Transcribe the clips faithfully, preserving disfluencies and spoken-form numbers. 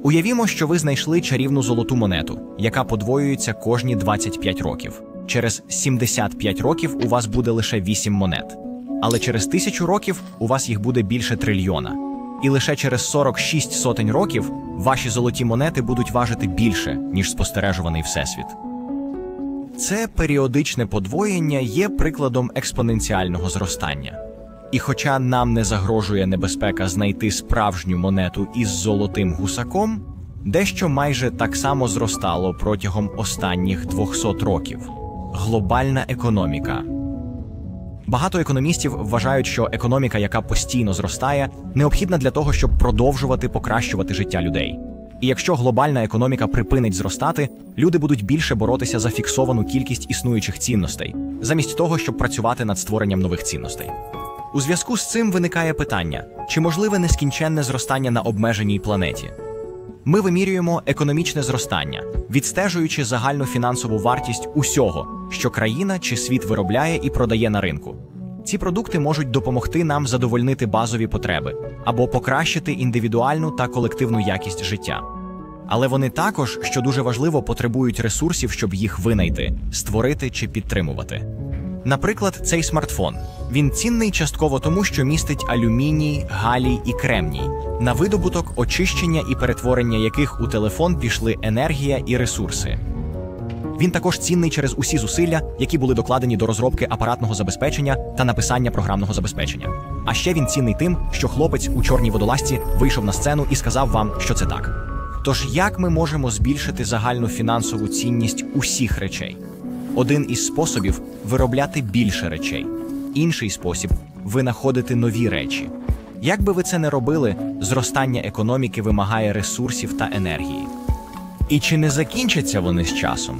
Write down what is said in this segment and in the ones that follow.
Уявімо, що ви знайшли чарівну золоту монету, яка подвоюється кожні двадцять п'ять років. Через сімдесят п'ять років у вас буде лише вісім монет. Але через тисячу років у вас їх буде більше трильйона. І лише через сорок шість сотень років ваші золоті монети будуть важити більше, ніж спостережуваний Всесвіт. Це періодичне подвоєння є прикладом експоненціального зростання. І хоча нам не загрожує небезпека знайти справжню монету із золотим гусаком, дещо майже так само зростало протягом останніх двохсот років. Глобальна економіка. Багато економістів вважають, що економіка, яка постійно зростає, необхідна для того, щоб продовжувати покращувати життя людей. І якщо глобальна економіка припинить зростати, люди будуть більше боротися за фіксовану кількість існуючих цінностей, замість того, щоб працювати над створенням нових цінностей. У зв'язку з цим виникає питання, чи можливе нескінченне зростання на обмеженій планеті? Ми вимірюємо економічне зростання, відстежуючи загальну фінансову вартість усього, що країна чи світ виробляє і продає на ринку. Ці продукти можуть допомогти нам задовольнити базові потреби або покращити індивідуальну та колективну якість життя. Але вони також, що дуже важливо, потребують ресурсів, щоб їх винайти, створити чи підтримувати. Наприклад, цей смартфон. Він цінний частково тому, що містить алюміній, галій і кремній, на видобуток, очищення і перетворення яких у телефон пішли енергія і ресурси. Він також цінний через усі зусилля, які були докладені до розробки апаратного забезпечення та написання програмного забезпечення. А ще він цінний тим, що хлопець у чорній водолазці вийшов на сцену і сказав вам, що це так. Тож як ми можемо збільшити загальну фінансову цінність усіх речей? Один із способів – виробляти більше речей. Інший спосіб – винаходити нові речі. Як би ви це не робили, зростання економіки вимагає ресурсів та енергії. І чи не закінчаться вони з часом?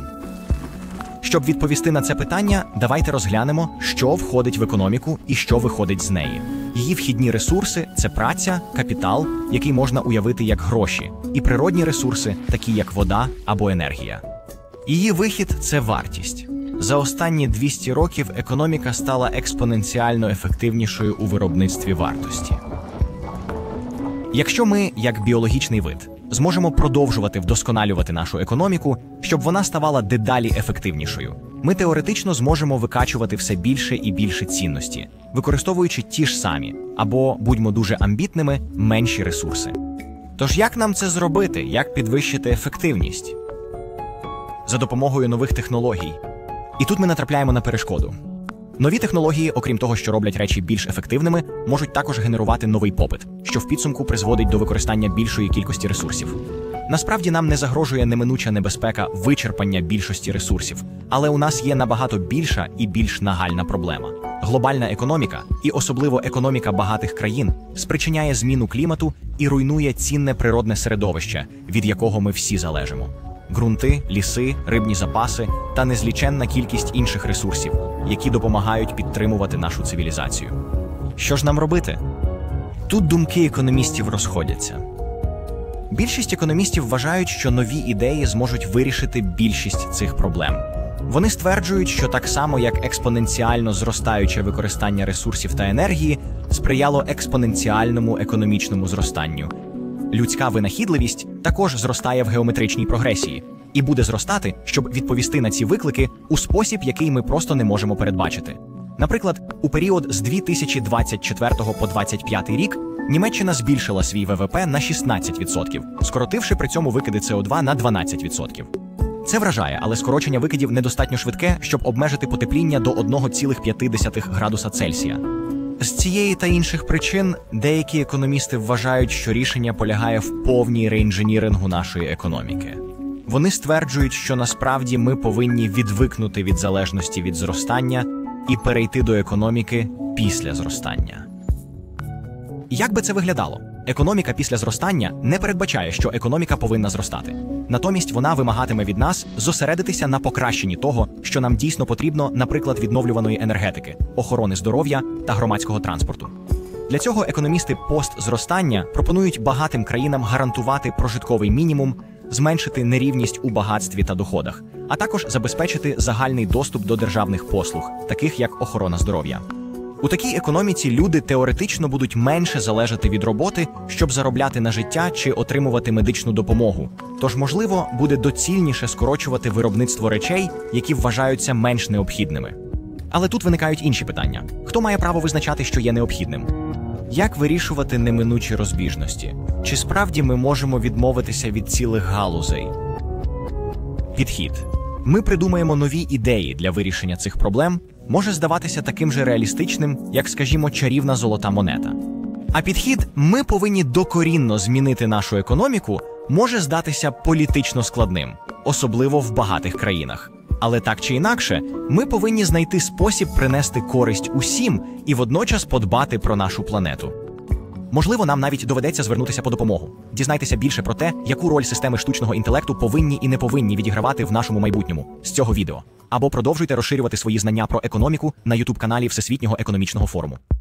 Щоб відповісти на це питання, давайте розглянемо, що входить в економіку і що виходить з неї. Її вхідні ресурси – це праця, капітал, який можна уявити як гроші, і природні ресурси, такі як вода або енергія. Її вихід – це вартість. За останні двісті років економіка стала експоненціально ефективнішою у виробництві вартості. Якщо ми, як біологічний вид, зможемо продовжувати вдосконалювати нашу економіку, щоб вона ставала дедалі ефективнішою, ми теоретично зможемо викачувати все більше і більше цінності, використовуючи ті ж самі, або, будьмо дуже амбітними, менші ресурси. Тож як нам це зробити? Як підвищити ефективність? За допомогою нових технологій. І тут ми натрапляємо на перешкоду. Нові технології, окрім того, що роблять речі більш ефективними, можуть також генерувати новий попит, що в підсумку призводить до використання більшої кількості ресурсів. Насправді нам не загрожує неминуча небезпека вичерпання більшості ресурсів, але у нас є набагато більша і більш нагальна проблема. Глобальна економіка, і особливо економіка багатих країн, спричиняє зміну клімату і руйнує цінне природне середовище, від якого ми всі залежимо. Ґрунти, ліси, рибні запаси та незліченна кількість інших ресурсів, які допомагають підтримувати нашу цивілізацію. Що ж нам робити? Тут думки економістів розходяться. Більшість економістів вважають, що нові ідеї зможуть вирішити більшість цих проблем. Вони стверджують, що так само, як експоненціально зростаюче використання ресурсів та енергії сприяло експоненціальному економічному зростанню. Людська винахідливість також зростає в геометричній прогресії і буде зростати, щоб відповісти на ці виклики у спосіб, який ми просто не можемо передбачити. Наприклад, у період з дві тисячі двадцять четвертого по двадцять п'ятий рік Німеччина збільшила свій ВВП на шістнадцять відсотків, скоротивши при цьому викиди С О два на дванадцять відсотків. Це вражає, але скорочення викидів недостатньо швидке, щоб обмежити потепління до одного цілих п'яти десятих градуса Цельсія. З цієї та інших причин деякі економісти вважають, що рішення полягає в повній реінженірингу нашої економіки. Вони стверджують, що насправді ми повинні відвикнути від залежності від зростання і перейти до економіки після зростання. Як би це виглядало? Економіка після зростання не передбачає, що економіка повинна зростати. Натомість вона вимагатиме від нас зосередитися на покращенні того, що нам дійсно потрібно, наприклад, відновлюваної енергетики, охорони здоров'я та громадського транспорту. Для цього економісти постзростання пропонують багатим країнам гарантувати прожитковий мінімум, зменшити нерівність у багатстві та доходах, а також забезпечити загальний доступ до державних послуг, таких як охорона здоров'я. У такій економіці люди теоретично будуть менше залежати від роботи, щоб заробляти на життя чи отримувати медичну допомогу. Тож, можливо, буде доцільніше скорочувати виробництво речей, які вважаються менш необхідними. Але тут виникають інші питання. Хто має право визначати, що є необхідним? Як вирішувати неминучі розбіжності? Чи справді ми можемо відмовитися від цілих галузей? Підхід. Ми придумаємо нові ідеї для вирішення цих проблем, може здаватися таким же реалістичним, як, скажімо, чарівна золота монета. А підхід «ми повинні докорінно змінити нашу економіку» може здатися політично складним, особливо в багатих країнах. Але так чи інакше, ми повинні знайти спосіб принести користь усім і водночас подбати про нашу планету. Можливо, нам навіть доведеться звернутися по допомогу. Дізнайтеся більше про те, яку роль системи штучного інтелекту повинні і не повинні відігравати в нашому майбутньому з цього відео. Або продовжуйте розширювати свої знання про економіку на ютуб-каналі Всесвітнього економічного форуму.